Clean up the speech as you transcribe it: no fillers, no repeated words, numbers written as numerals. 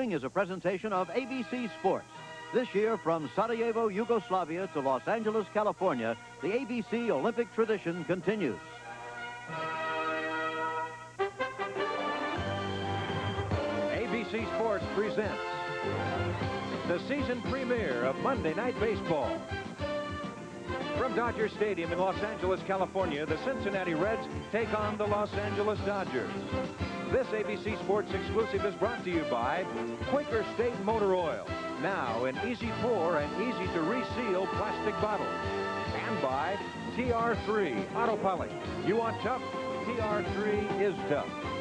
Is a presentation of ABC Sports. This year, from Sarajevo, Yugoslavia to Los Angeles, California, the ABC Olympic tradition continues. ABC Sports presents the season premiere of Monday Night Baseball. From Dodger Stadium in Los Angeles, California, the Cincinnati Reds take on the Los Angeles Dodgers. This ABC Sports exclusive is brought to you by Quaker State Motor Oil, now in easy pour and easy to reseal plastic bottles. And by TR3 Auto Polish. You want tough? TR3 is tough.